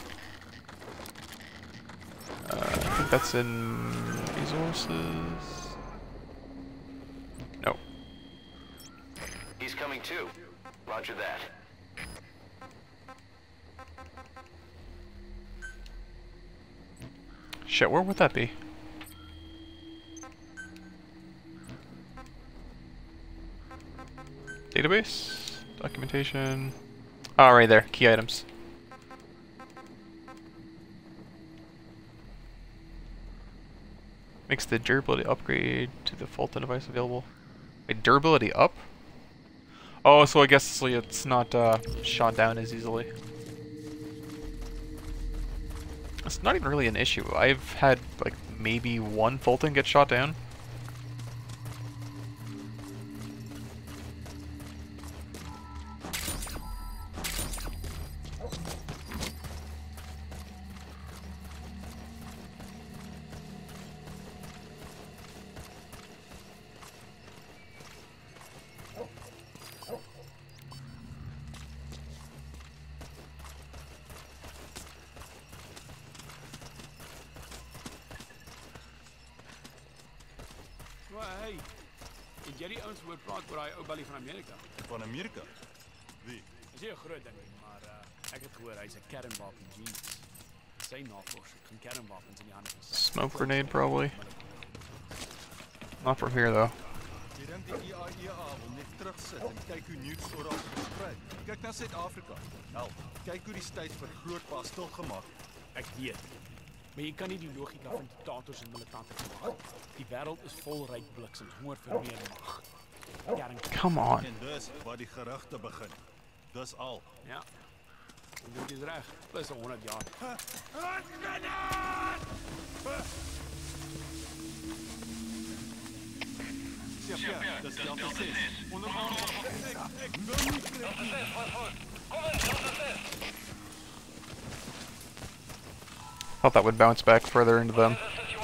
Uh, I think that's in resources. No. He's coming too. Roger that. Shit, where would that be? Database? Documentation? Oh, right there. Key items. Makes the durability upgrade to the Fulton device available. Wait, durability up? Oh, so I guess it's not uh, shot down as easily. It's not even really an issue. I've had like maybe one Fulton get shot down. Hey, het jy die ouens hoor praat oor daai ou Billy van Amerika? Van Amerika? Wie? Dis nie 'n groot ding nie, maar uh, ek het gehoor hy's 'n kernwapen genius. Sy navorsing gaan kernwapens in die hande van sy. Smoke grenade, probably. Not from here, though. Jy dink die I A E A wil net terugsit en kyk hoe nuus oral versprei. Kyk na Suid-Afrika. Help, kyk hoe die States vir grootpa stilgemaak het. Ek weet. Maar jy kan nie die logika van diktators en militante verwag. Die wêreld is vol ryk bliksems, honger vir meer mag. Kern. Come on. En dis waar die gerugte begin. Dis al. Ja. En dit is reg. Plus honderd jaar. Chef, ja, dis Delta ses. Ondermaan. Ek wil nie kry nie. Thought that would bounce back further into them.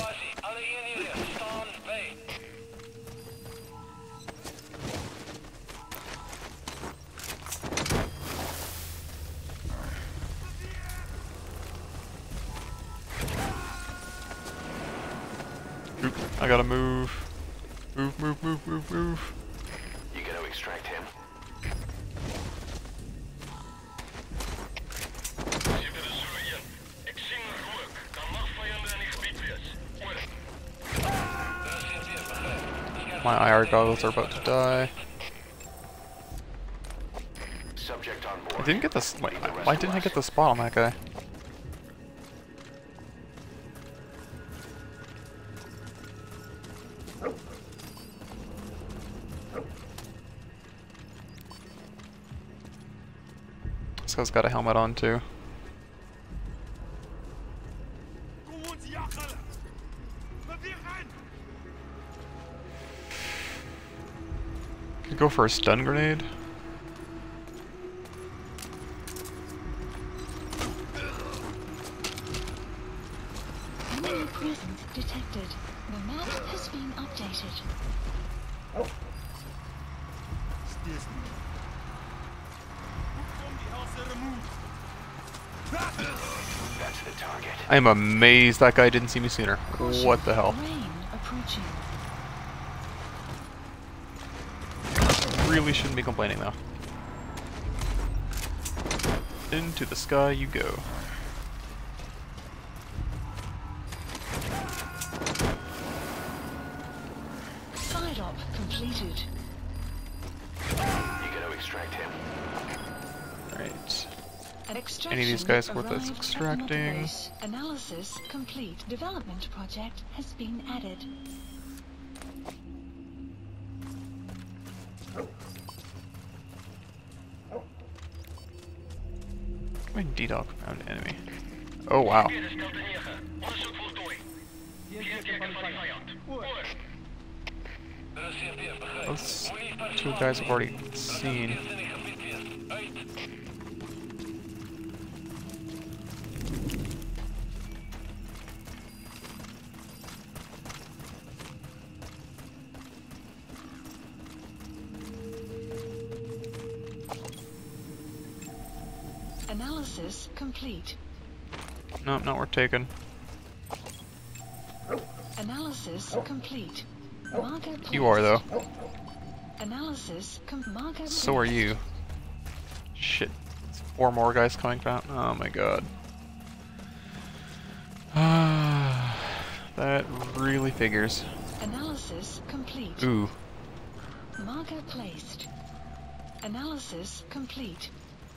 Oop, I gotta move. Move, move, move, move, move. You gonna extract him? My I R goggles are about to die. Subject on I board. didn't get this. Wait, Leave the rest why to didn't I us. get the spot on that guy? This guy's got a helmet on too. Could go for a stun grenade. Enemy presence detected. The map has been updated. Steeds nie. Hoekom die hel se remote? That's the target. I am amazed that guy didn't see me sooner. Caution, What the hell? Rain approaching. Really shouldn't be complaining though. Into the sky you go. Side op completed. You gotta extract him. Alright. An extraction Any of these guys worth us arrived at the extracting? base. Analysis complete. Development project has been added. When D-Dog found enemy. Oh wow. Onderzoek voltooid. Keerteken van de vijand. Oor. Er is C F D, begrijp. Those two guys I've already seen. Instelling gebied weer. Uit. Analysis complete. Nope, not worth taking. Analysis complete. Marker You are though. placed. Analysis com marker So are placed. you. Shit. There's four more guys coming down. Oh my god. That really figures. Analysis complete. Ooh. Marker placed. Analysis complete.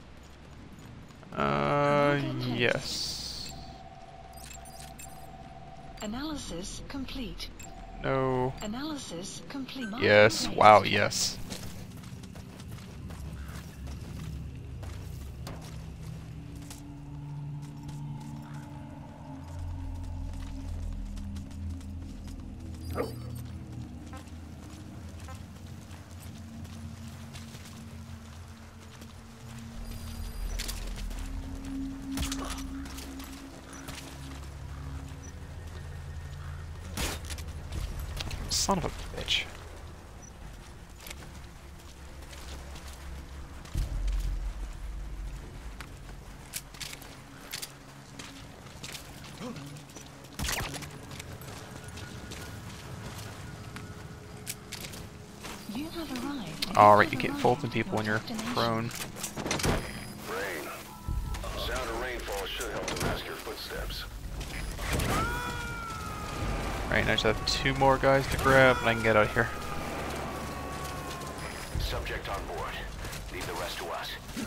Uh, yes. Analysis complete. No. Analysis complete. Marker Yes. placed. Wow, yes. Son of a bitch. You have arrived. Alright, you have get arrived folding at people your when you're destination. prone. Rain. Sound of rainfall should help to mask your footsteps. Right, I just have two more guys to grab and I can get out of here. Subject on board. Leave the rest to us.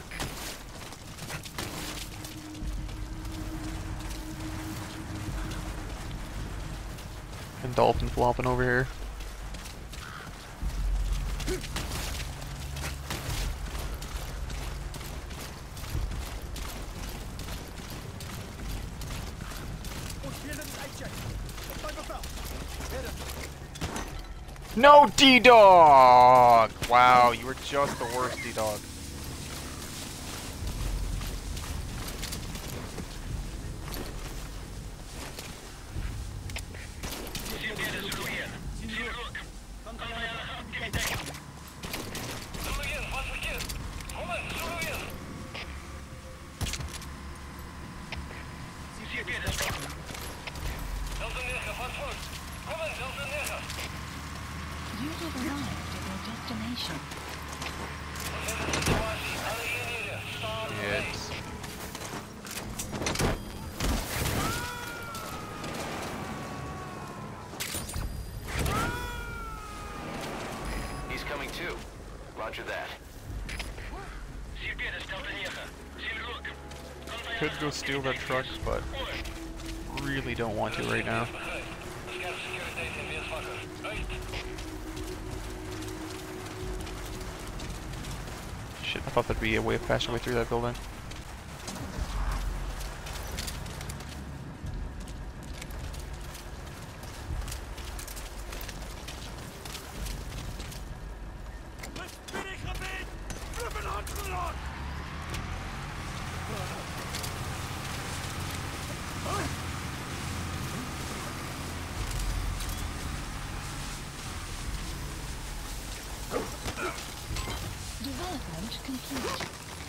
And dolphin flopping over here. Ons weet dit is uitcheck. Op my bevel. Hit him. No, D-Dog! Wow, you were just the worst, D-Dog. Sien weer de Zulu hier. Sien rook. Kan kan wij aan de gang. Kijk, kijk. Zulu hier, wat verkeerd. Kom in, Zulu hier. Sien weer de stad. Delta negen, wat voor? Kom in, Delta negen. You have arrived at your destination. Wat is de situatie? Alle eenheden, staan bij. Yes. coming too. Roger that. Could go steal that truck, but really don't want to right now. Shit, I thought there'd be a way faster way through that building. Development complete.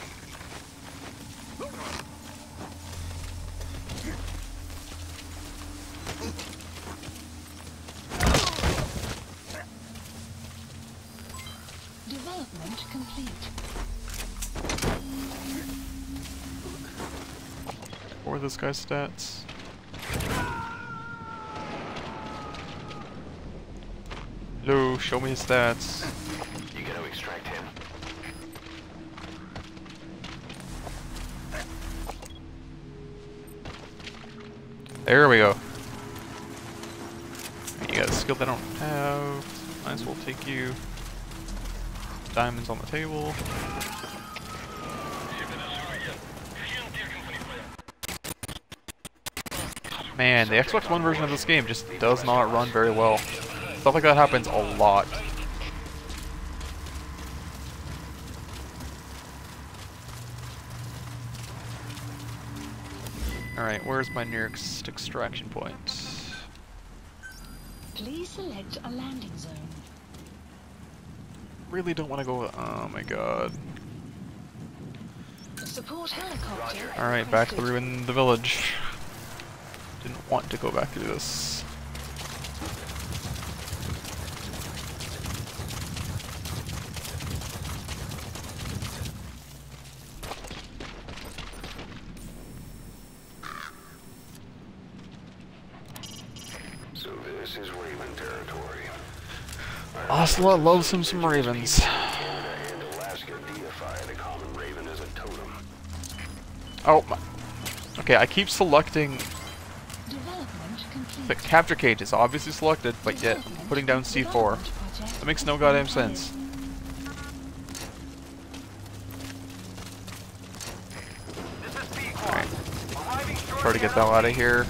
Development complete. What were this guy's stats? Hello, show me his stats. You gotta extract him. There we go. You got a skill that I don't have. Might as well take you. Diamonds on the table. Man, the Xbox One version of this game just does not run very well. Stuff like that happens a lot. Alright, where's my nearest extraction point? Please select a landing zone. Really don't want to go. Oh my god. Support helicopter. Alright, back through in the village. Didn't want to go back through this. So this is Raven territory. Ocelot loves him some ravens. Canada and Alaska deify the common raven as a totem. Oh my. Okay, I keep selecting. Development complete. The capture cage is obviously selected, but yet I'm putting down C four. That makes no goddamn sense. Alright. Try to get that out of here.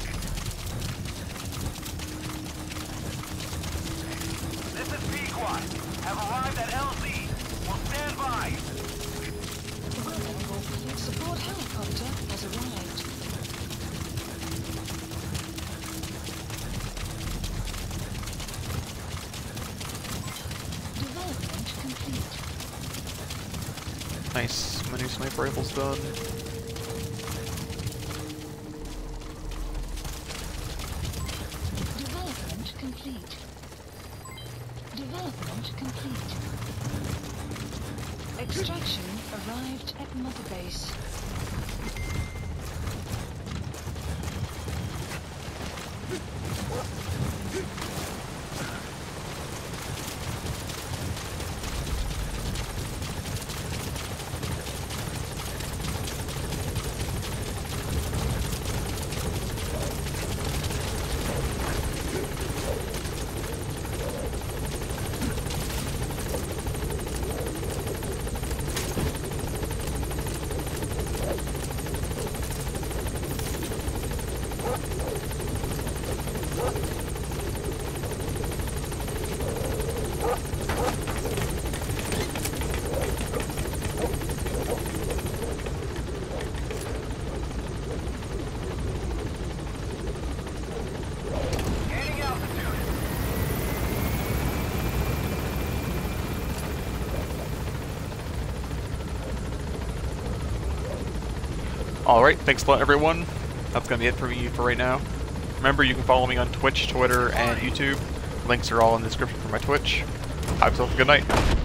This is Pequot. Have arrived at L Z. Will stand by. Support helicopter has arrived. Development complete. Nice. My new sniper rifle's done. Development complete. Development complete. Extraction arrived at Mother Base. Alright, thanks a lot everyone. That's gonna be it for me for right now. Remember, you can follow me on Twitch, Twitter, and YouTube. Links are all in the description for my Twitch. Have yourself a good night.